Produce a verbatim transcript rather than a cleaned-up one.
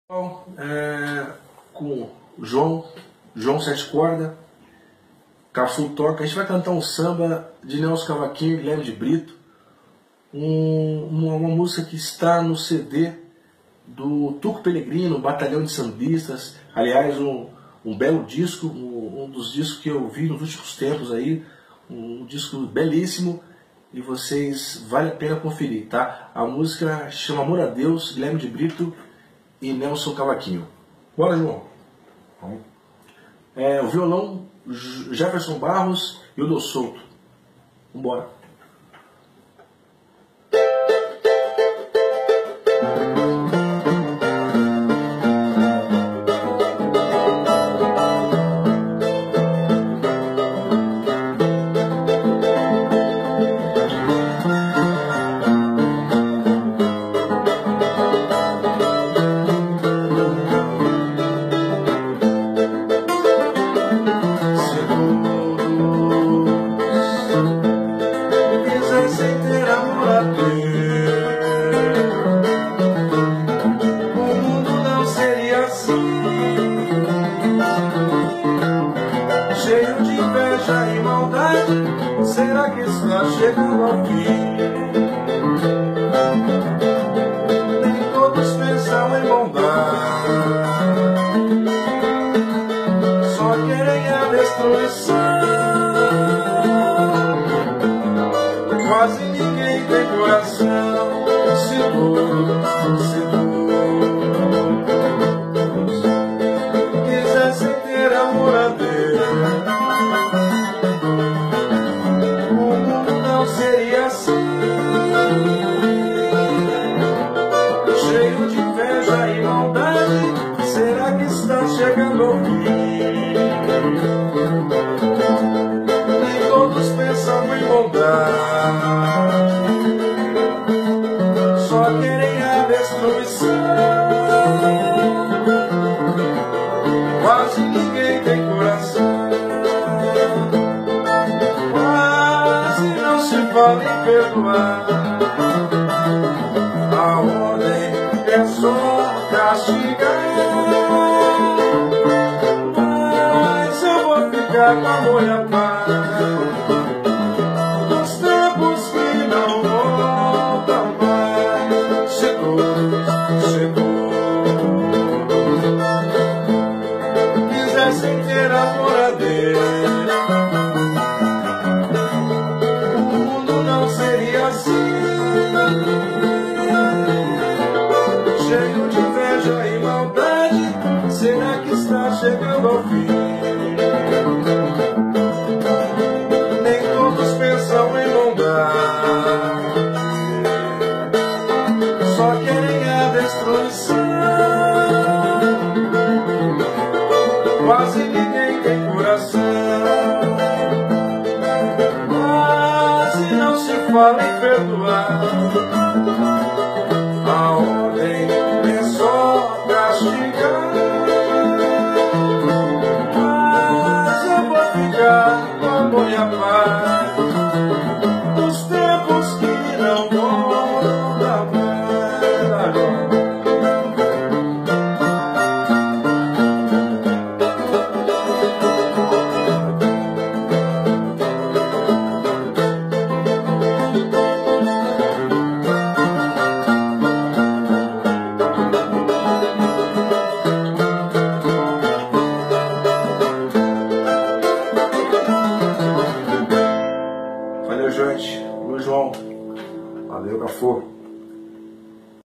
É, com João, João Sete Corda, Cafu Toca. A gente vai cantar um samba de Nelson Cavaquinho e Guilherme de Brito, um, uma, uma música que está no C D do Tuco Pelegrino, Batalhão de Sambistas. Aliás, um, um belo disco, um, um dos discos que eu vi nos últimos tempos aí, um, um disco belíssimo, e vocês vale a pena conferir, tá? A música chama Amor a Deus, Guilherme de Brito e Nelson Cavaquinho. Bora, João. É, o violão Jefferson Barros e o do Souto. Vambora. Cheio de inveja e maldade, será que está chegando ao fim? Nem todos pensam em bondade, só querem a destruição. Quase ninguém tem coração. Se todos, se todos quisessem ter amor a Deus, o mundo não seria assim. Cheio de inveja e maldade, será que está chegando ao fim? Nem todos pensam em bondade, só querem a destruição. Quase ninguém tem coração. Quase não se fala em perdoar. A ordem é só castigar. Mas eu vou ficar com amor e a paz dos tempos que não voltam mais. Chegou, chegou. Quisessem ter amor a Deus, o mundo não seria assim. Cheio de inveja e maldade, será que está chegando ao fim? Nem todos pensam em bondade, só querem a destruição. Quase ninguém tem coração. Quase não se fala em perdoar. A ordem é só castigar. Mas eu vou ficar com amor e a paz dos tempos que não voltam mais. Agora Valeu, gente. Valeu, João. Valeu, Cafu.